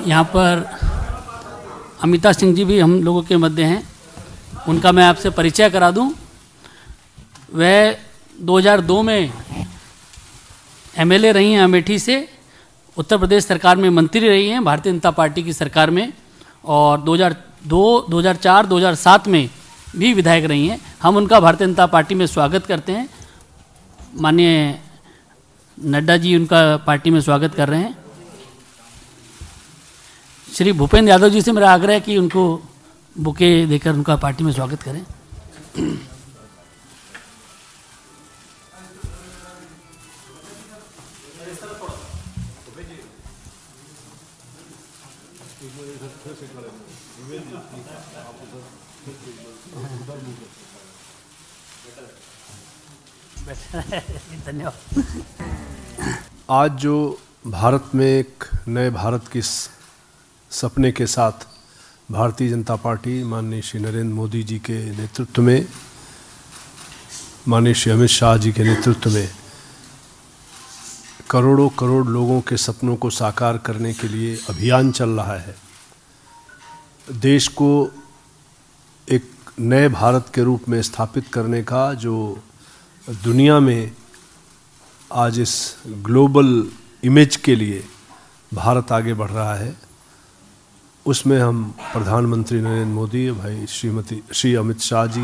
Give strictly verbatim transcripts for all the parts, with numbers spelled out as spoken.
यहाँ पर अमिता सिंह जी भी हम लोगों के मध्य हैं। उनका मैं आपसे परिचय करा दूं। वह दो हज़ार दो में एमएलए रही हैं अमेठी से, उत्तर प्रदेश सरकार में मंत्री रही हैं भारतीय जनता पार्टी की सरकार में, और दो हज़ार दो, दो हज़ार चार, दो हज़ार सात में भी विधायक रही हैं। हम उनका भारतीय जनता पार्टी में स्वागत करते हैं। माननीय नड्डा जी उनका पार्टी में स्वागत कर रहे हैं। श्री भूपेंद्र यादव जी से मेरा आग्रह है कि उनको बुके देकर उनका पार्टी में स्वागत करें। धन्यवाद। आज जो भारत में एक नए भारत की सपने के साथ भारतीय जनता पार्टी माननीय श्री नरेंद्र मोदी जी के नेतृत्व में, माननीय श्री अमित शाह जी के नेतृत्व में करोड़ों करोड़ लोगों के सपनों को साकार करने के लिए अभियान चल रहा है। देश को एक नए भारत के रूप में स्थापित करने का जो दुनिया में आज इस ग्लोबल इमेज के लिए भारत आगे बढ़ रहा है, उसमें हम प्रधानमंत्री नरेंद्र मोदी भाई श्रीमती श्री अमित शाह जी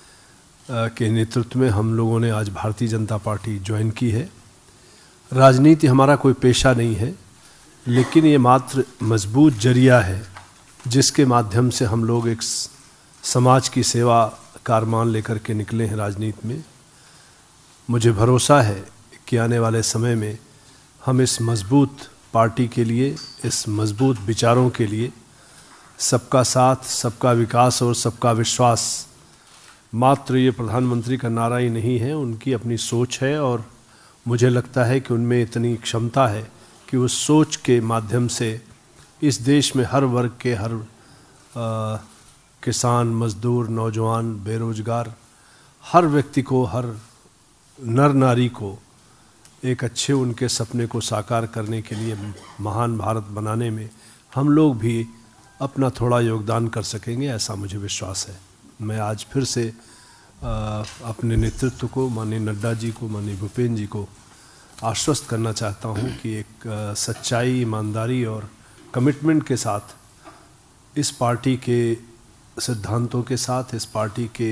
के नेतृत्व में हम लोगों ने आज भारतीय जनता पार्टी ज्वाइन की है। राजनीति हमारा कोई पेशा नहीं है, लेकिन ये मात्र मजबूत जरिया है जिसके माध्यम से हम लोग एक समाज की सेवा कारमान लेकर के निकले हैं राजनीति में। मुझे भरोसा है कि आने वाले समय में हम इस मजबूत पार्टी के लिए, इस मजबूत विचारों के लिए सबका साथ, सबका विकास और सबका विश्वास मात्र ये प्रधानमंत्री का नारा ही नहीं है, उनकी अपनी सोच है। और मुझे लगता है कि उनमें इतनी क्षमता है कि उस सोच के माध्यम से इस देश में हर वर्ग के, हर आ, किसान, मजदूर, नौजवान, बेरोजगार, हर व्यक्ति को, हर नर नारी को एक अच्छे उनके सपने को साकार करने के लिए, महान भारत बनाने में हम लोग भी अपना थोड़ा योगदान कर सकेंगे, ऐसा मुझे विश्वास है। मैं आज फिर से आ, अपने नेतृत्व को, माननीय नड्डा जी को, माननीय भूपेंद्र जी को आश्वस्त करना चाहता हूं कि एक आ, सच्चाई, ईमानदारी और कमिटमेंट के साथ, इस पार्टी के सिद्धांतों के साथ, इस पार्टी के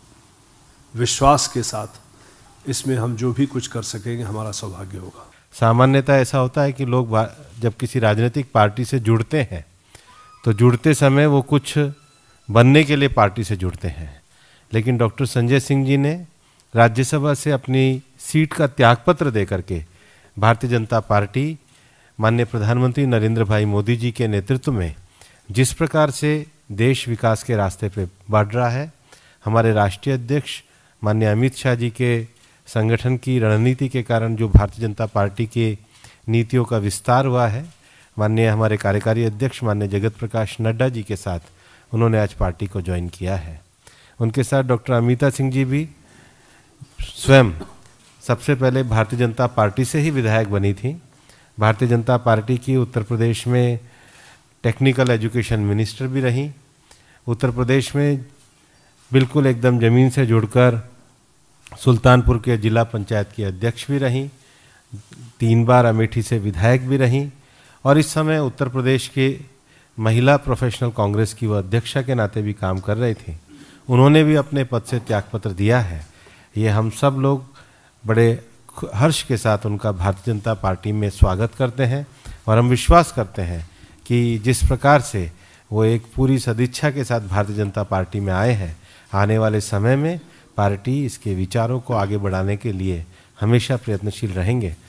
विश्वास के साथ, इसमें हम जो भी कुछ कर सकेंगे हमारा सौभाग्य होगा। सामान्यतः ऐसा होता है कि लोग जब किसी राजनीतिक पार्टी से जुड़ते हैं तो जुड़ते समय वो कुछ बनने के लिए पार्टी से जुड़ते हैं, लेकिन डॉक्टर संजय सिंह जी ने राज्यसभा से अपनी सीट का त्यागपत्र दे करके भारतीय जनता पार्टी माननीय प्रधानमंत्री नरेंद्र भाई मोदी जी के नेतृत्व में जिस प्रकार से देश विकास के रास्ते पे बढ़ रहा है, हमारे राष्ट्रीय अध्यक्ष माननीय अमित शाह जी के संगठन की रणनीति के कारण जो भारतीय जनता पार्टी के नीतियों का विस्तार हुआ है, माननीय हमारे कार्यकारी अध्यक्ष माननीय जगत प्रकाश नड्डा जी के साथ उन्होंने आज पार्टी को ज्वाइन किया है। उनके साथ डॉक्टर अमिता सिंह जी भी स्वयं सबसे पहले भारतीय जनता पार्टी से ही विधायक बनी थी। भारतीय जनता पार्टी की उत्तर प्रदेश में टेक्निकल एजुकेशन मिनिस्टर भी रहीं। उत्तर प्रदेश में बिल्कुल एकदम ज़मीन से जुड़कर सुल्तानपुर के जिला पंचायत की अध्यक्ष भी रहीं, तीन बार अमेठी से विधायक भी रहीं, और इस समय उत्तर प्रदेश के महिला प्रोफेशनल कांग्रेस की वह अध्यक्षा के नाते भी काम कर रही थी। उन्होंने भी अपने पद से त्यागपत्र दिया है। ये हम सब लोग बड़े हर्ष के साथ उनका भारतीय जनता पार्टी में स्वागत करते हैं, और हम विश्वास करते हैं कि जिस प्रकार से वो एक पूरी सदिच्छा के साथ भारतीय जनता पार्टी में आए हैं, आने वाले समय में पार्टी इसके विचारों को आगे बढ़ाने के लिए हमेशा प्रयत्नशील रहेंगे।